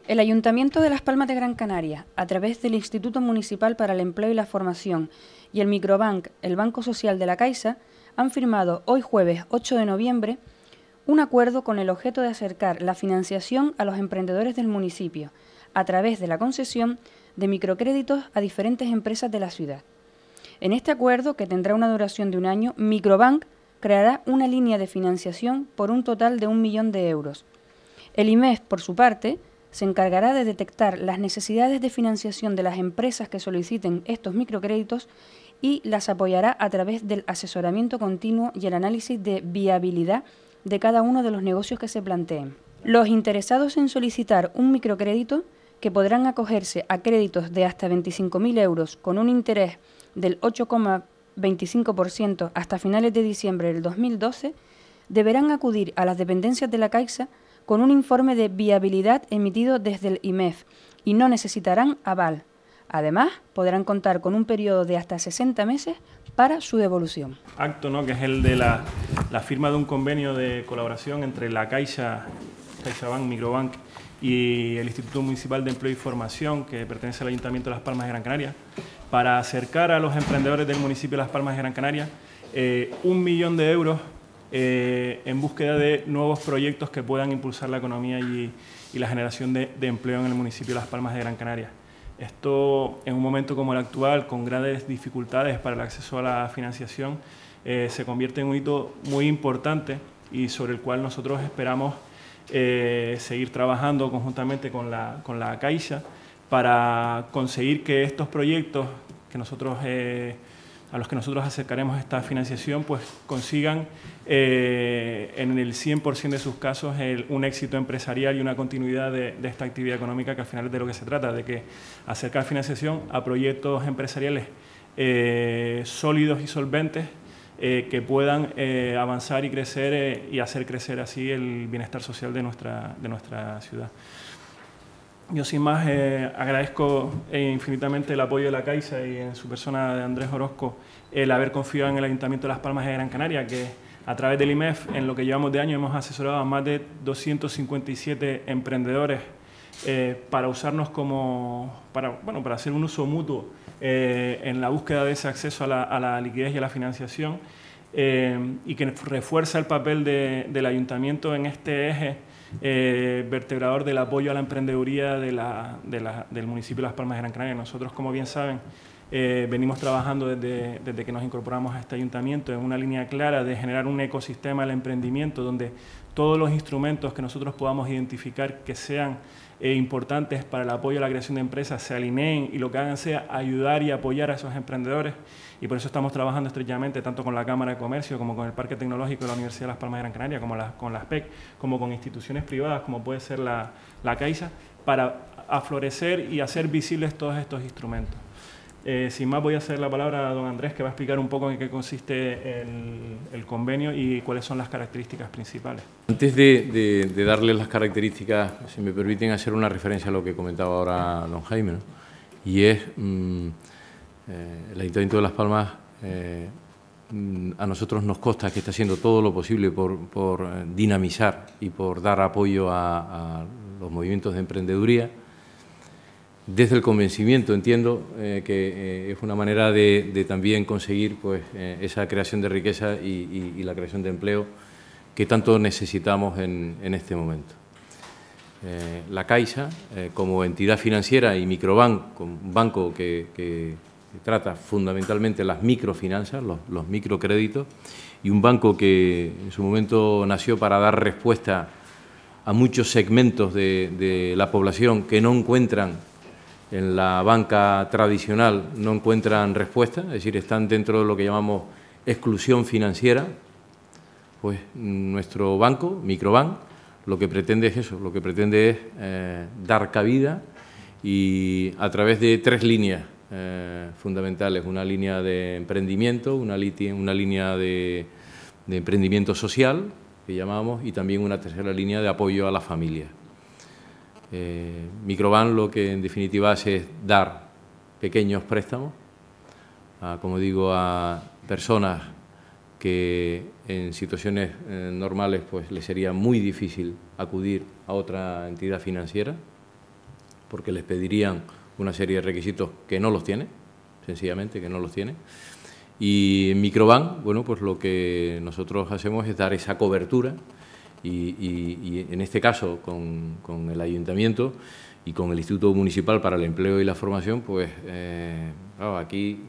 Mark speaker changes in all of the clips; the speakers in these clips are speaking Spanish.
Speaker 1: El Ayuntamiento de Las Palmas de Gran Canaria, a través del Instituto Municipal para el Empleo y la Formación y el Microbank, el Banco Social de la Caixa, han firmado hoy jueves 8 de noviembre un acuerdo con el objeto de acercar la financiación a los emprendedores del municipio a través de la concesión de microcréditos a diferentes empresas de la ciudad. En este acuerdo, que tendrá una duración de un año, Microbank creará una línea de financiación por un total de 1 millón de euros. El IMEF, por su parte, se encargará de detectar las necesidades de financiación de las empresas que soliciten estos microcréditos y las apoyará a través del asesoramiento continuo y el análisis de viabilidad de cada uno de los negocios que se planteen. Los interesados en solicitar un microcrédito, que podrán acogerse a créditos de hasta 25.000 euros con un interés del 8,25% hasta finales de diciembre del 2012, deberán acudir a las dependencias de la Caixa con un informe de viabilidad emitido desde el IMEF y no necesitarán aval. Además, podrán contar con un periodo de hasta 60 meses para su devolución.
Speaker 2: Acto, ¿no?, que es el de la firma de un convenio de colaboración entre la Caixa, CaixaBank, Microbank y el Instituto Municipal de Empleo y Formación, que pertenece al Ayuntamiento de Las Palmas de Gran Canaria, para acercar a los emprendedores del municipio de Las Palmas de Gran Canaria 1 millón de euros en búsqueda de nuevos proyectos que puedan impulsar la economía y la generación de empleo en el municipio de Las Palmas de Gran Canaria. Esto, en un momento como el actual, con grandes dificultades para el acceso a la financiación, se convierte en un hito muy importante y sobre el cual nosotros esperamos seguir trabajando conjuntamente con la Caixa para conseguir que estos proyectos que a los que nosotros acercaremos esta financiación, pues consigan en el 100% de sus casos un éxito empresarial y una continuidad de esta actividad económica, que al final es de lo que se trata, de que acercar financiación a proyectos empresariales sólidos y solventes que puedan avanzar y crecer y hacer crecer así el bienestar social de nuestra ciudad. Yo sin más agradezco infinitamente el apoyo de la Caixa y en su persona de Andrés Orozco el haber confiado en el Ayuntamiento de Las Palmas de Gran Canaria, que a través del IMEF, en lo que llevamos de año, hemos asesorado a más de 257 emprendedores para usarnos para hacer un uso mutuo en la búsqueda de ese acceso a la liquidez y a la financiación, y que refuerza el papel del Ayuntamiento en este eje vertebrador del apoyo a la emprendeduría del municipio de Las Palmas de Gran Canaria. Nosotros, como bien saben, venimos trabajando desde que nos incorporamos a este ayuntamiento en una línea clara de generar un ecosistema del emprendimiento donde todos los instrumentos que nosotros podamos identificar que sean importantes para el apoyo a la creación de empresas se alineen y lo que hagan sea ayudar y apoyar a esos emprendedores, y por eso estamos trabajando estrechamente tanto con la Cámara de Comercio como con el Parque Tecnológico de la Universidad de Las Palmas de Gran Canaria, como con las PEC, como con instituciones privadas como puede ser la Caixa, para aflorecer y hacer visibles todos estos instrumentos. Sin más, voy a hacer la palabra a don Andrés, que va a explicar un poco en qué consiste el convenio y cuáles son las características principales. Antes
Speaker 3: de darles las características, si me permiten hacer una referencia a lo que comentaba ahora don Jaime, ¿no? Y es el Ayuntamiento de Las Palmas, a nosotros nos consta que está haciendo todo lo posible por dinamizar y por dar apoyo a los movimientos de emprendeduría. Desde el convencimiento, entiendo que es una manera de también conseguir pues, esa creación de riqueza y la creación de empleo que tanto necesitamos en este momento. La Caixa, como entidad financiera, y Microbank, un banco que trata fundamentalmente las microfinanzas, los microcréditos, y un banco que en su momento nació para dar respuesta a muchos segmentos de la población que no encuentran en la banca tradicional, no encuentran respuesta, es decir, están dentro de lo que llamamos exclusión financiera. Pues nuestro banco, Microbank, lo que pretende es eso, lo que pretende es dar cabida, y a través de 3 líneas fundamentales: una línea de emprendimiento, una línea de emprendimiento social, que llamamos, y también una tercera línea de apoyo a la familia. Microbank lo que en definitiva hace es dar pequeños préstamos, como digo, a personas que en situaciones normales pues les sería muy difícil acudir a otra entidad financiera, porque les pedirían una serie de requisitos que no los tiene, sencillamente que no los tiene. Y en Microbank, bueno, pues lo que nosotros hacemos es dar esa cobertura y en este caso con el Ayuntamiento y con el Instituto Municipal para el Empleo y la Formación, pues claro, aquí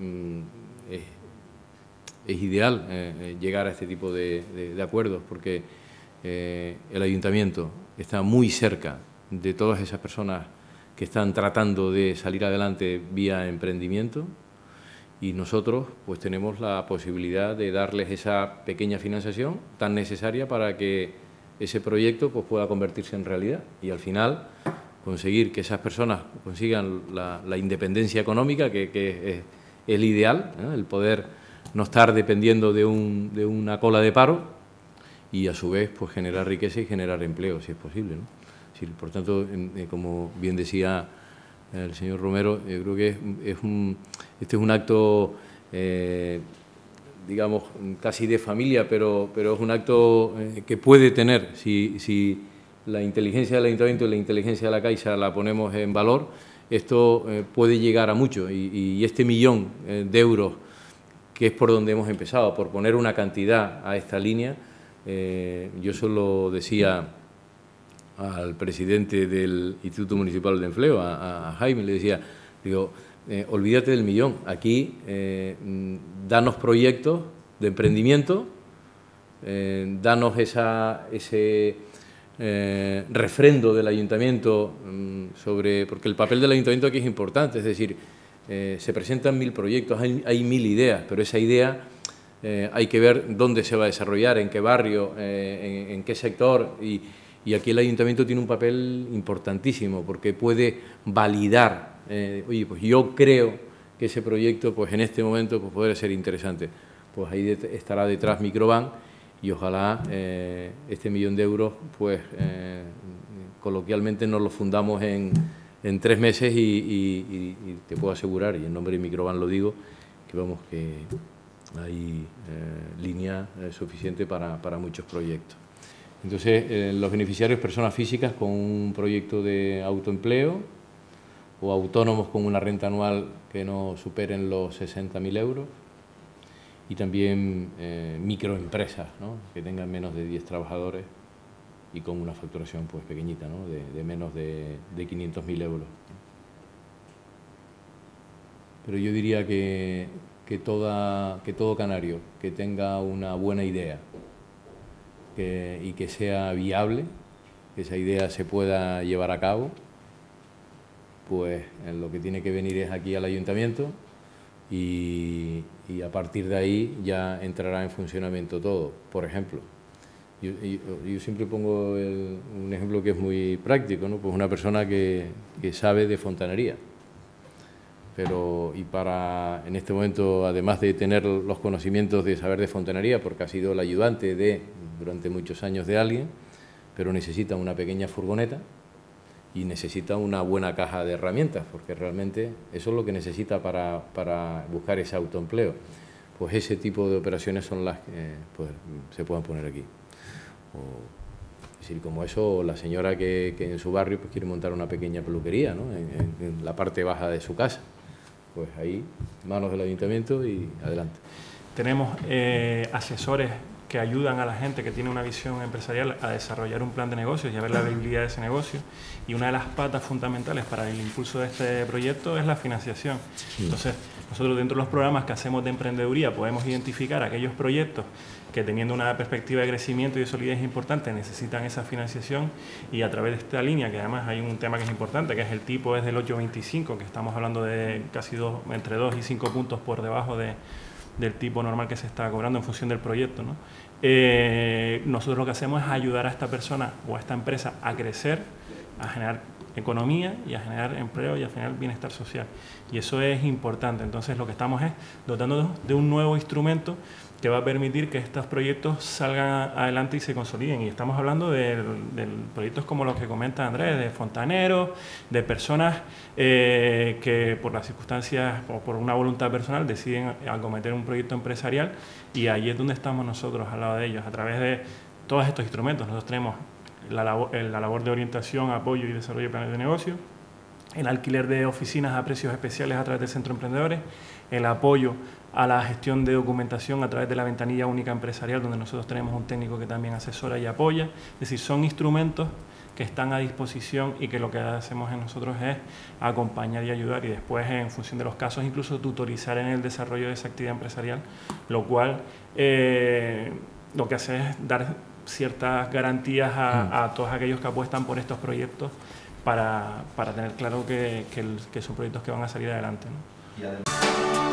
Speaker 3: es ideal llegar a este tipo de acuerdos, porque el Ayuntamiento está muy cerca de todas esas personas que están tratando de salir adelante vía emprendimiento, y nosotros pues tenemos la posibilidad de darles esa pequeña financiación tan necesaria para que ese proyecto pues pueda convertirse en realidad y al final conseguir que esas personas consigan la independencia económica, que es el ideal, ¿no? El poder no estar dependiendo de una cola de paro y a su vez pues generar riqueza y generar empleo, si es posible, ¿no? Sí, por tanto, como bien decía el señor Romero, yo creo que este es un acto, digamos, casi de familia, pero es un acto que puede tener, si la inteligencia del Ayuntamiento y la inteligencia de la Caixa la ponemos en valor, esto puede llegar a mucho. Y este 1 millón de euros, que es por donde hemos empezado, por poner una cantidad a esta línea, yo solo decía al presidente del Instituto Municipal de Empleo, a Jaime, le decía, digo, olvídate del 1 millón, aquí danos proyectos de emprendimiento, danos ese refrendo del Ayuntamiento sobre, porque el papel del Ayuntamiento aquí es importante, es decir, se presentan 1000 proyectos, hay 1000 ideas, pero esa idea hay que ver dónde se va a desarrollar, en qué barrio, en qué sector, y aquí el Ayuntamiento tiene un papel importantísimo porque puede validar, oye, pues yo creo que ese proyecto pues en este momento pues podría ser interesante. Pues ahí estará detrás Microbank y ojalá este 1 millón de euros pues coloquialmente nos lo fundamos en 3 meses y te puedo asegurar, y en nombre de Microbank lo digo, que vamos, que hay línea suficiente para muchos proyectos. Entonces, los beneficiarios, personas físicas con un proyecto de autoempleo o autónomos con una renta anual que no superen los 60.000 euros, y también microempresas, ¿no?, que tengan menos de 10 trabajadores y con una facturación pues pequeñita, ¿no?, de menos de 500.000 euros. Pero yo diría que todo canario que tenga una buena idea y que sea viable, que esa idea se pueda llevar a cabo, pues lo que tiene que venir es aquí al Ayuntamiento y a partir de ahí ya entrará en funcionamiento todo. Por ejemplo, yo siempre pongo un ejemplo que es muy práctico, ¿no? Pues una persona que sabe de fontanería, pero en este momento, además de tener los conocimientos de saber de fontanería, porque ha sido el ayudante durante muchos años de alguien, pero necesita una pequeña furgoneta y necesita una buena caja de herramientas, porque realmente eso es lo que necesita para buscar ese autoempleo. Pues ese tipo de operaciones son las que pues, se pueden poner aquí. Es decir, como eso, la señora que en su barrio pues, quiere montar una pequeña peluquería, ¿no?, en la parte baja de su casa. Pues ahí, manos del Ayuntamiento y adelante.
Speaker 2: Tenemos asesores que ayudan a la gente que tiene una visión empresarial a desarrollar un plan de negocios y a ver la viabilidad de ese negocio. Y una de las patas fundamentales para el impulso de este proyecto es la financiación. Entonces, nosotros dentro de los programas que hacemos de emprendeduría podemos identificar aquellos proyectos que, teniendo una perspectiva de crecimiento y de solidez importante, necesitan esa financiación, y a través de esta línea, que además hay un tema que es importante, que es el tipo es del 8,25, que estamos hablando de casi entre 2 y 5 puntos por debajo del tipo normal que se está cobrando en función del proyecto, ¿no? Nosotros lo que hacemos es ayudar a esta persona o a esta empresa a crecer, a generar economía y a generar empleo y a generar bienestar social. Y eso es importante. Entonces lo que estamos es dotándonos de un nuevo instrumento que va a permitir que estos proyectos salgan adelante y se consoliden. Y estamos hablando de proyectos como los que comenta Andrés, de fontaneros, de personas que por las circunstancias o por una voluntad personal deciden acometer un proyecto empresarial, y ahí es donde estamos nosotros al lado de ellos, a través de todos estos instrumentos. Nosotros tenemos la labor de orientación, apoyo y desarrollo de planes de negocio, el alquiler de oficinas a precios especiales a través del Centro de Emprendedores, el apoyo a la gestión de documentación a través de la ventanilla única empresarial, donde nosotros tenemos un técnico que también asesora y apoya. Es decir, son instrumentos que están a disposición y que lo que hacemos en nosotros es acompañar y ayudar, y después, en función de los casos, incluso tutorizar en el desarrollo de esa actividad empresarial, lo cual lo que hace es dar ciertas garantías a todos aquellos que apuestan por estos proyectos para tener claro que son proyectos que van a salir adelante, ¿no?